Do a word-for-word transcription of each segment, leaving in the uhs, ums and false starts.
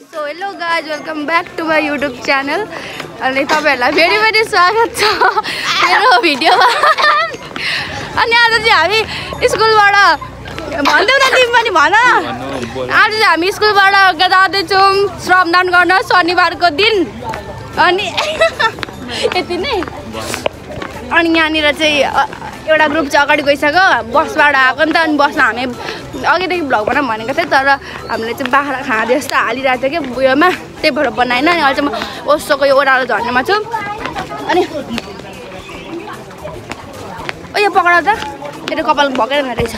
So hello guys, welcome back to my YouTube channel. अनि तपाईहरुलाई very very स्वागत छ मेरो भिडियोमा। अनि आज चाहिँ हामी स्कुलबाट भन्दै न तिमी पनि भन। आज चाहिँ हामी स्कुलबाट जाँदै छौं श्रमदान गर्न शनिबारको दिन। अनि यति नै। अनि यहाँनिर चाहिँ एउटा ग्रुप चाहिँ अगाडि गइसक्यो बसबाट आएको नि त। अनि बसमा हामी अघिदेखि भ्लग बनाउँ भनेको थिएँ तर हामीले चाहिँ बाख्रा खाँदै जस्तो हालिरहेको थियो कि उयोमा त्यही भएर बनाएन। अनि अहिले चाहिँ म ओसोको यो ओह्रालो झर्नेमा छु। अनि ओ यो पक्रा त मेरो कपाल भकेर रहेछ।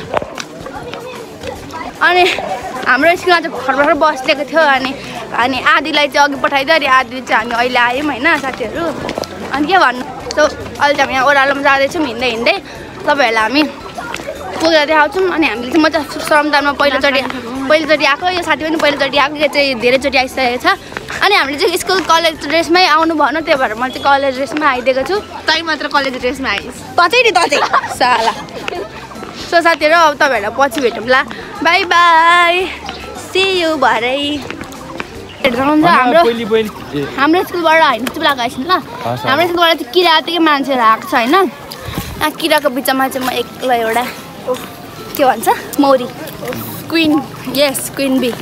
अनि हाम्रो स्कुलमा चाहिँ भर्खर भर्खर बस लिएको थियो। अनि अनि आधीलाई चाहिँ अघि पठाइदियो अनि आधी चाहिँ हामी अहिले आयौँ होइन साथीहरू। अनि के भन्नु सो अहिले चाहिँ हामी यहाँ ओह्रालोमा जाँदैछौँ हिँड्दै हिँड्दै तपाईँहरूलाई हामी पुगेर देखाउँछौँ। अनि हामीले चाहिँ म चाहिँ श्रमदानमा पहिलोचोटि पहिलोचोटि आएको यो साथी पनि पहिलोचोटि आएको यो चाहिँ धेरैचोटि आइसकेको छ। अनि हामीले चाहिँ स्कुल कलेज ड्रेसमै आउनु भनौँ त्यही भएर म चाहिँ कलेज ड्रेसमै आइदिएको छु। तै मात्र कलेज ड्रेसमा आइस् तँचै नि तँचै साला। सो साथीहरू अब तपाईँहरूलाई पछि भेटौँला बाई बाई सी यु भरै। हाम्रो हाम्रो स्कुलबाट होइन चुप्लाएको आइस ल हाम्रो स्कुलबाट चाहिँ किरातिकै मान्छेहरू आएको छ होइन। यहाँ किराको बिचमा चाहिँ म एक्लै एउटा के भन्छ मौरी क्विन यस क्विन बी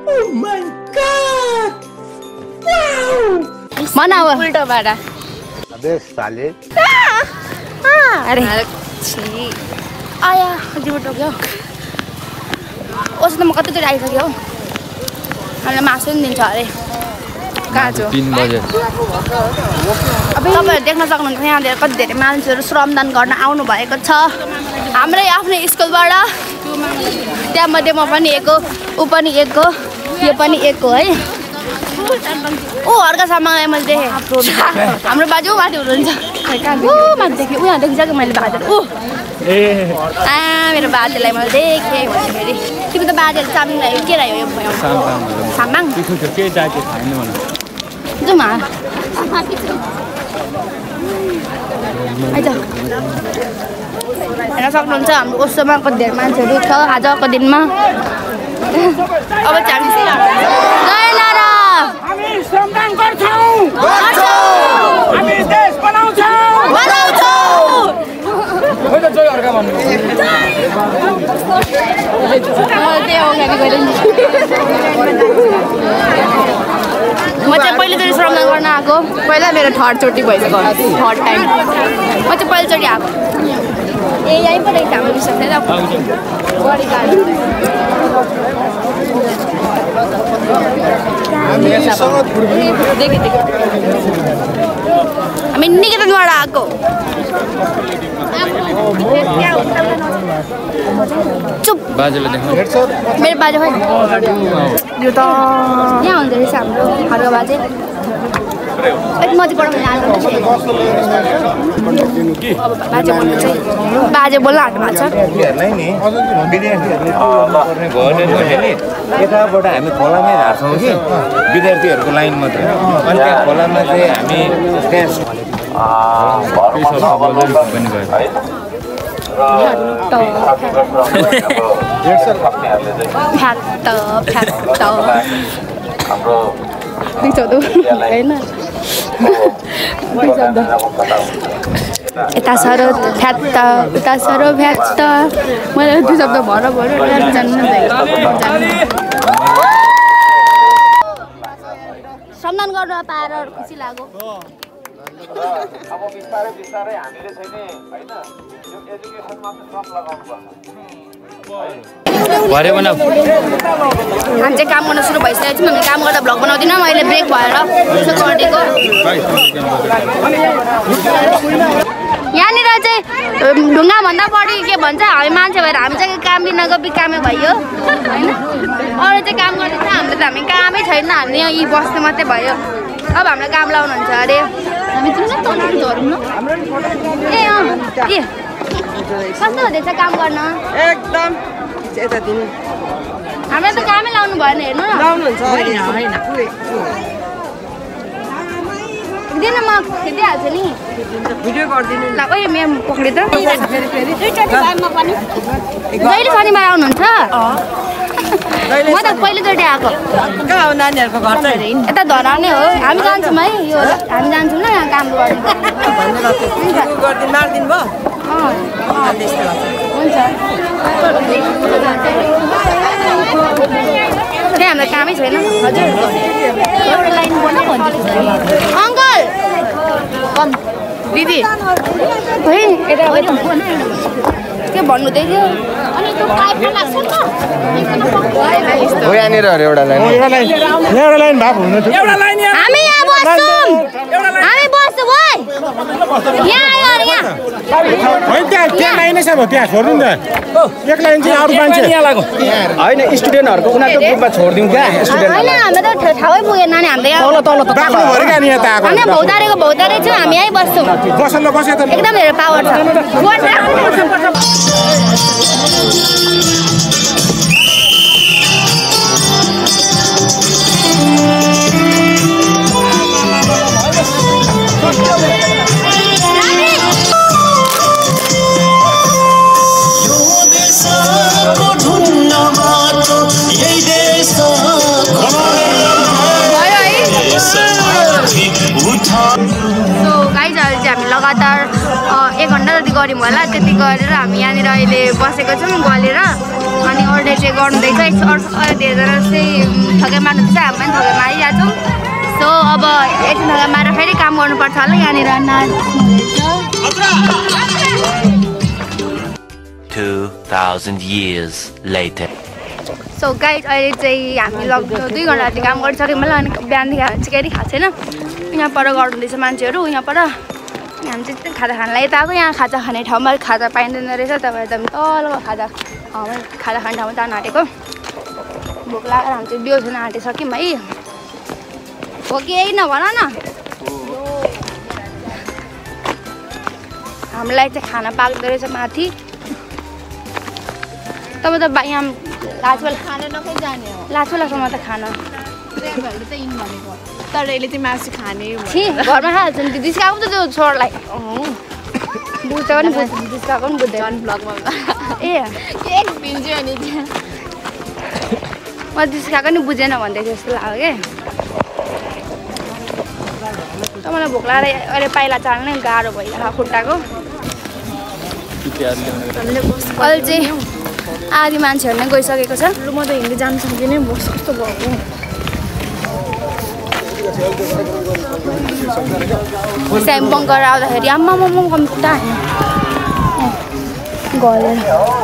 भन अब उल्टोबाट अरे आया जिउ टोक्यो ओस त म कतिचोटि आइसक्यो हौ। हामीलाई मासु पनि दिन्छ अरे काँचो तीन बजे। अब तपाईँहरू देख्न सक्नुहुन्छ यहाँनिर कति धेरै मान्छेहरू श्रमदान गर्न आउनु भएको छ हाम्रै आफ्नै स्कुलबाट। त्यहाँमध्ये म पनि एक हो ऊ पनि एक हो यो पनि एक हो है। ऊ हर्का सामानलाई मैले देखेँ हाम्रो बाजे माथि हुनुहुन्छ ऊ माथि देखेँ उहाँ देखिसक्यो मैले बाजेहरू ऊ आ मेरो बाजेलाई मैले देखेँ भन्दाखेरि तिमी त बाजेहरू सामाङ लाग्यो के लाग्यो यो सामाङ जाउँ आइज हेर्न सक्नुहुन्छ हाम्रो ओसोमा कति धेरै मान्छेहरू छ आजको दिनमा। अब चाहिँ जय नारा हामी श्रमदान गर्छौँ हामी देश बनाउँछौँ बनाउँछौँ म त जय अर्का भन्नु म चाहिँ पहिलोचोटि श्रमदान गर्न आएको पहिला मेरो थर्ड चोटि भइसक्यो थर्ड टाइम म चाहिँ पहिलोचोटि आएको। ए यहीँ पो रहेछ हाम्रो विश्वास छैन बढी गाडी देखेँ देखेँ हामी निकेतनबाट आएको। चुप बाजेले देख्नु मेरो बाजे खै यो त यहाँ हुँदो रहेछ हाम्रो हर्का बाजे म चाहिँ पढाउनु बाजे बोल्नु चाहिँ बाजे बोल्न हाट्नु भएको छ। यताबाट हामी खोलामै झार्छौँ कि विद्यार्थीहरूको लाइन मात्रै अनि त्यहाँ खोलामा चाहिँ हामी त्यहाँ यता सरो फ्यात्त उता सरो फ्यात्त मलाई त्यो शब्द भर भर जान्नु सम्मान गर्न पाएर खुसी लाग्यो। अब बिस्तारै बिस्तारै हामीले चाहिँ नि हैन यो एजुकेसनमा पनि श्रम लगाउनु पर्छ। हामी चाहिँ काम गर्न सुरु भइसकेको छौँ हामी काम गर्दा भ्लग बनाउँदिनँ मैले ब्रेक भएर यसो गरिदिएको। यहाँनिर चाहिँ ढुङ्गाभन्दा बढी के भन्छ हामी मान्छे भएर हामी चाहिँ काम बिनाको बिकामे भयो होइन अरू चाहिँ काम गर्दैछ हाम्रो त हामी कामै छैन हामी यहाँ यी बस्नु मात्रै भयो। अब हामीलाई काम लाउनुहुन्छ अरे हामी झरौँ न ए अँ ए कस्तो हुँदैछ काम गर्न एकदम हामीलाई त कामै लाउनु भएन हेर्नु न दिनु म खिचिहाल्छु नि भिडियो गरिदिनु ल ओए म्याम पक्रियो त जहिले शनिबार आउनुहुन्छ म त पहिलोचोटि आएको कहाँ हो नानीहरूको घर चाहिँ यता धरा नै हो हामी जान्छौँ है यो हामी जान्छौँ ल यहाँ काम गर्ने गरिदिनु मारिदिनु भयो अँ हुन्छ त्यहाँ हाम्रो कामै छैन हजुर एउटा लाइन बोल्न भन्छु अङ्कल दिदी है यता के भन्नुहुँदै थियो हो यहाँनिर एउटा लाइन एउटा लाइन एउटा लाइन भाग हुनु थियो एउटा लाइन हामी यहाँ बस्छौँ हामी बस्छौँ है यहाँ आयो अरे यहाँ होइन त्यहाँ त्यहाँ लाइनै छ त्यहाँ छोड्नु नि त एक लाइन चाहिँ अरू मान्छे होइन स्टुडेन्टहरूको उनीहरूको ग्रुपमा छोडिदिउँ क्या स्टुडेन्ट होइन हाम्रो त ठाउँै पुगेन नानी हाम्रो यहाँ बाक्लो भरि क्या नि यहाँ त आएको हामी भौतारेको भौतारे छौँ हामी यहीँ बस्छौँ बस ल बस त एकदम धेरै पावर छ लगातार एक घन्टा जति गऱ्यौँ होला त्यति गरेर हामी यहाँनिर अहिले बसेको छौँ गलेर अनि अर्डर चाहिँ गर्नुहुँदैछ अरू धेरैजना चाहिँ ठगे मार्नुहुँदैछ हामी पनि ठगे मारिरहेको छौँ सो अब एकछिन ठगे मारेर फेरि काम गर्नुपर्छ होला यहाँनिर two thousand years later. So guide अहिले चाहिँ हामी लगभग दुई घन्टा जति काम गरिसक्यौँ होला अनि बिहानदेखि हामी चाहिँ केही खाएको छैन यहाँ पर गर्नुहुँदैछ मान्छेहरू यहाँ पर हामी चाहिँ खाजा खानलाई यता आएको यहाँ खाजा खाने ठाउँमा खाजा पाइँदैन रहेछ तपाईँ एकदम तलको खाजा खाजा खाने ठाउँमा जान आँटेको भोक लागेर हामी चाहिँ बिउ छुन आँटिसक्यौँ है हो कि यही नभन न हामीलाई चाहिँ खाना पाक्दो रहेछ माथि तपाईँ त यहाँ लाजवाला खाना नखै जाने हो लाजवालासम्म त खाना तर यसले चाहिँ मासु खाने छि घरमा खाइहाल्छ नि दिस्काएको त त्यो छोरालाई बुझ्छ पनि बुझ्छ दिस्काएको पनि बुझ्दैन ब्लगमा ए एक भिन्छु अनि म दिस्काएको नि बुझेन भन्दै थियो जस्तो लाग्यो क्या मलाई भोक लागेर अहिले पाइला चाल्नै गाह्रो भइरहेको खुट्टाको अहिले चाहिँ आधी मान्छेहरू नै गइसकेको छ लु म त हिँड्दै जानु सक्दिनँ बस कस्तो भएको स्याम्पङ गरेर आउँदाखेरि आम्मा मम्म कम्ता गलेर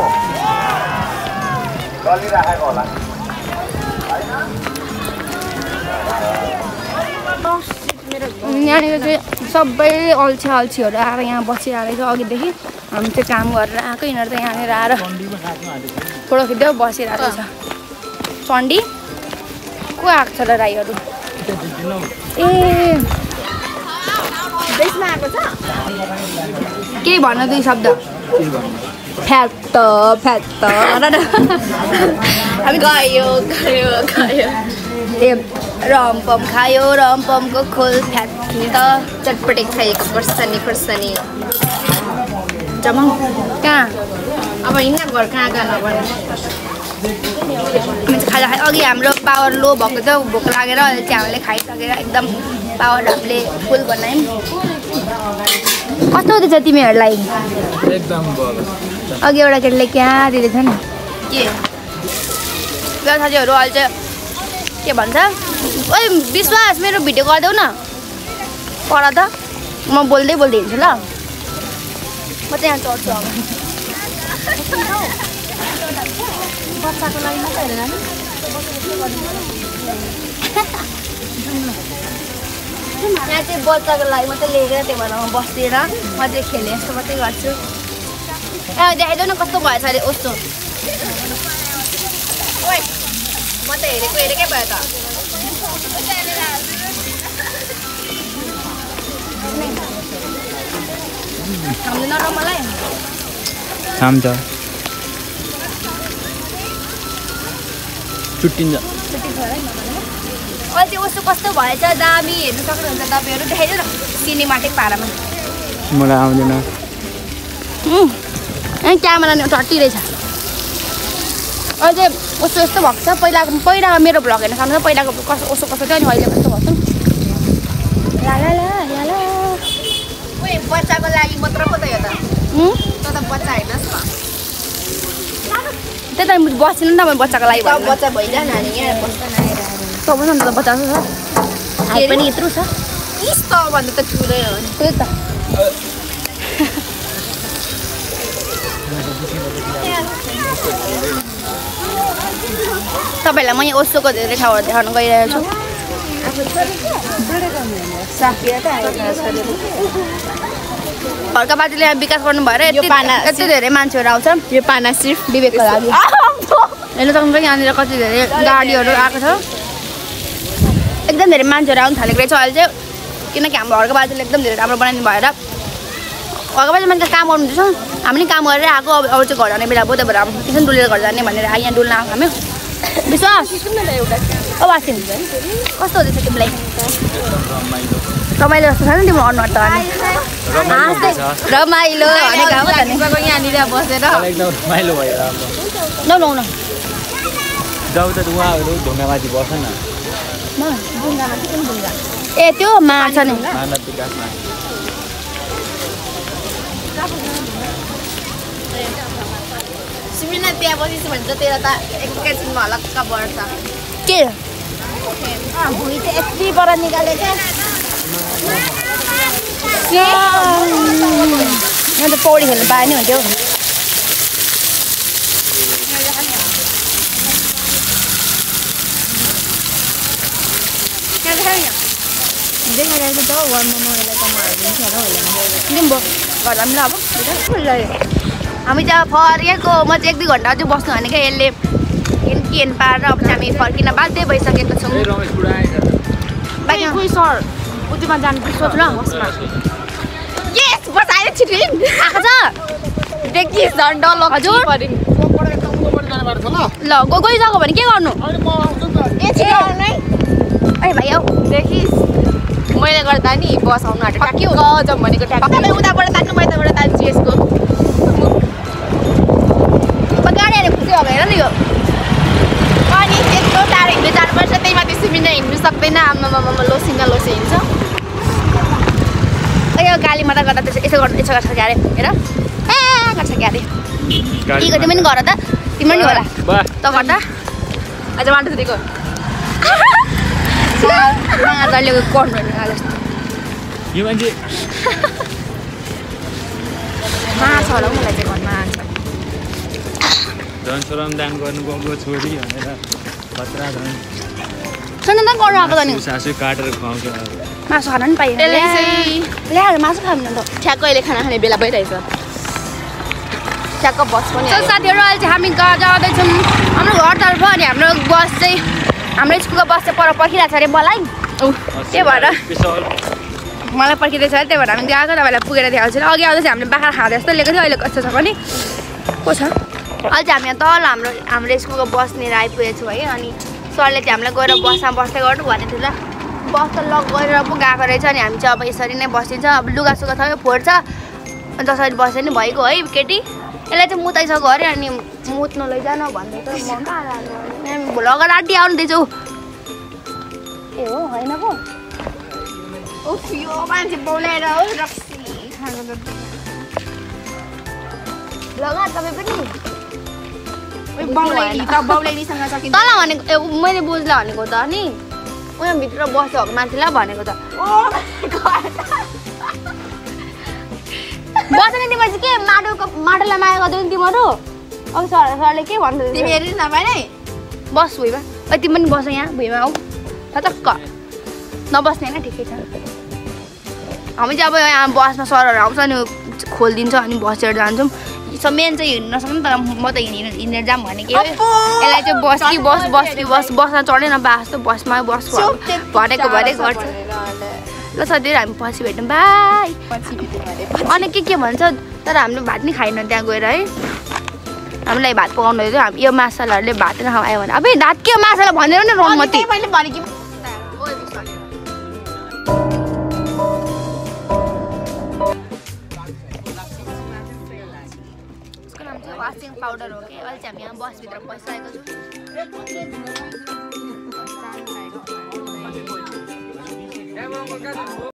यहाँनिर चाहिँ सबै अल्छी अल्छीहरू आएर यहाँ बसिरहेको छ अघिदेखि हामी चाहिँ काम गरेर आएको यिनीहरू त यहाँनिर आएर फोटो खिच्दै बसिरहेको छ चण्डी को आएको छ र राईहरू ए देशमा आएको छ केही भन दुई शब्द फ्याट फ्याट हामी गयो गयो गयो ए रमपम खायो रमपमको खोल फ्याट चटपटे खाएको खोर्सानी खोर्सानी जमाउ कहाँ अब हिँड्न घर कहाँ कहाँ नभने हामी चाहिँ खाजा खायो अघि हाम्रो पावर लो भएको थियो भोक लागेर अहिले चाहिँ हामीले खाइसकेर एकदम पावर हामीले फुल बनायौँ कस्तो हुँदैछ तिमीहरूलाई अघि एउटा केटीले क्या दिँदैछ नि के साथीहरू अहिले चाहिँ के भन्छ ओइ विश्वास मेरो भिडियो गरिदेऊ न पर त म बोल्दै बोल्दै हिँड्छु ल म चाहिँ यहाँ चढ्छु अब बच्चाको लागि मात्रै हेरेर यहाँ चाहिँ बच्चाको लागि मात्रै लिएर त्यो भएर म बस्दिएर म चाहिँ खेलेँ यस्तो मात्रै गर्छु ए देखाइदेऊ न कस्तो भएछ अरे कस्तो ओइ म त हेरेको हेरेकै भयो त हामीले नर मलाई थाम्छ छुट्टिन्छ अहिले चाहिँ कस्तो कस्तो भएछ दामी हेर्नु सक्नुहुन्छ तपाईँहरू देखाइदिनु न सिनेमाटिक पारामा मलाई आउँदैन ए क्यामेरा नि टट्टी रहेछ अहिले चाहिँ कस्तो यस्तो भएको छ पहिलाको पहिलाको मेरो भ्लग हेर्न सक्नुहुन्छ पहिलाको कस्तो कस्तो कस्तो थियो अनि अहिले कस्तो भएको छ ला ला ला ला ला ओए बच्चाको लागि मात्र पो त यो त हुँ त त बच्चा हैनस् न त्यही त बस्दिनँ नि त म बच्चाको लागि त बच्चा भइजा नानी यहाँ बस्न नआएर तपाईँ त बच्चा छ हाइट पनि यत्रो छ इस त भन्दा त ठुलै हो त्यही त तपाईँहरूलाई म यहाँ ओसोको धेरै ठाउँहरू देखाउन गइरहेको छु हल्का बाजेले यहाँ विकास गर्नु भएर यति यति धेरै मान्छेहरू आउँछ यो पाना सिर्फ विवेकको लागि हेर्न सक्नुहुन्छ यहाँनिर कति धेरै गाडीहरू आएको छ एकदम धेरै मान्छेहरू आउनु थालेको रहेछ अहिले चाहिँ किनकि हाम्रो हल्का बाजेले एकदम धेरै राम्रो बनाइदिनु भएर हल्का बाजे मान्छे काम गर्नुहुँदैछ हामी काम गरेर आएको अब अरू चाहिँ घर जाने बेला भयो त्यही भएर हामी किन डुलेर घर जाने भनेर यहाँ डुल्न आएको हामी विश्वास अब आसिम कस्तो हुँदैछ तिमीलाई रमाइलो जस्तो छ नि तिम्रो अनुहार त अनि रमाइलो भनेको हो त नि यहाँनिर बसेर एकदम रमाइलो भयो नौ नौ न जाऊ त उहाँहरू ढुङ्गामाथि बस्छ न ए त्यो मार्छ नि मानव विकासमा सिमिना त्यहाँ बसिस् भने त तेरो त एकैछिनमा हलक्क बढ्छ के भुइँ चाहिँ यतिबाट निकालेको यहाँ त पौडी खेल्नु पाए नि हुन्थ्यो देखाइरहेको त वानमा मलाई त मारिदिन्छ होला लिम्बो घर जाऊँ ल अब हामी चाहिँ अब फर्केको म चाहिँ एक दुई घन्टा चाहिँ बस्नु भनेको यसले केन केन पारेर अब चाहिँ हामी फर्किन बाध्य भइसकेको छौँ बाइक सर उतिमा जानु सोच ल बसमा यस बसायो छिटिङ आएको छ देखि झन्डा लग हजुर ल गो गइसक्यो भने के गर्नु ए छिटो नै ए भाइ आऊ देखिस् मैले गर्दा नि बस आउनु आँट्यो के हो गजब भनेको ट्याक्कै उताबाट तान्नु म यताबाट तान्छु यसको गाडी हाले खुसी हो हेर न यो अनि त्यस्तो टाढो हिँड्नु जानुपर्छ त्यही माथि सिमिना हिँड्नु सक्दैन आमामा लोसिङ्गा लोसे हिँड्छ यो गाली मात्रै गर्दा त्यसो यसो गर्नु यसो गर्छ क्यारे हेर ए गर्छ क्यारे के गर्दै पनि गर त तिम्रो नि होला त गर्दा अझ माटो दिएको मादरले गर्नु जस्तो यो मान्छे मार्छ होला हौ मलाई चाहिँ घरमा आन्छ झन् सोरम दान गर्नु गएको छोरी भनेर खतरा झन् सुन त गर्नु आएको त नि सासु काटेर खुवाउँछ मासु खान पनि पाइएन ल्याएर मासु खानु त ठ्याक्क अहिले खाना खाने बेला भइरहेछ ठ्याक्क बस पनि सो साथीहरू अहिले चाहिँ हामी गा जाँदैछौँ हाम्रो घरतर्फ अनि हाम्रो बस चाहिँ हाम्रो स्कुलको बस चाहिँ पर पर्खिरहेको छ अरे मलाई त्यही भएर मलाई पर्खिँदैछ अरे त्यही भएर हामी गएको तपाईँलाई पुगेर देखाउँछु अघि आउँदा चाहिँ हामीले बाख्रा खाँदा जस्तो लिएको थियो अहिले कस्तो छ भने को छ अहिले चाहिँ हामी यहाँ तल हाम्रो हाम्रो स्कुलको बसनिर आइपुगेको छौँ है अनि सरले चाहिँ हामीलाई गएर बसमा बस्दै गर्नु भनेको थियो ल बस त लक गरेर पो गएको रहेछ अनि हामी चाहिँ अब यसरी नै बसिन्छ अब लुगासुगा थयो फोड्छ अनि जसरी बसे नि भइगयो है केटी यसलाई चाहिँ मुताइसक्यो अरे अनि मुत्नु लैजान भन्दै त म कहाँ भोलि अगाडि आँटी आउँदैछु ए हो होइन पो उफ यो मान्छे बोलाएर हो रक्सी लगा तपाईँ पनि बाउलाई त बाउलाइसँग सकिन्छ तल भनेको ए मैले बुझ्ला भनेको त नि उयो भित्र बस्छ भएको मान्छेलाई भनेको त बस्छ नि तिम्रो चाहिँ के माटोको माटोलाई माया गर्दै नि तिमीहरू अब सर सरले के भन्दै तिमी हेरि नपाए नै बस भुइँमा ओ तिमी पनि बस यहाँ भुइँमा आऊ थचक्क नबस्ने होइन ठिकै छ हामी चाहिँ अब यहाँ बसमा सरहरू आउँछ अनि खोलिदिन्छ अनि बसेर जान्छौँ मेन चाहिँ हिँड्नु नसक्नु तर म त हिँडेर हिँडेर जाऊँ भनेको यसलाई चाहिँ बस कि बस बस कि बस बसमा चढेन बा जस्तो बसमा बस भनेको भरे गर्छ ल सधैँ हामी पछि भेटौँ बाई अनि के के भन्छ तर हामीले भात नि खाएन त्यहाँ गएर है हामीलाई भात पकाउनु थियो हामी यो मासलाहरूले भात नखायो भने अब भात के मासला भनेर नि रमती मैले भनेकी वासिङ पाउडर हो कि अहिले चाहिँ हामी यहाँ बसभित्र पसिरहेको छौँ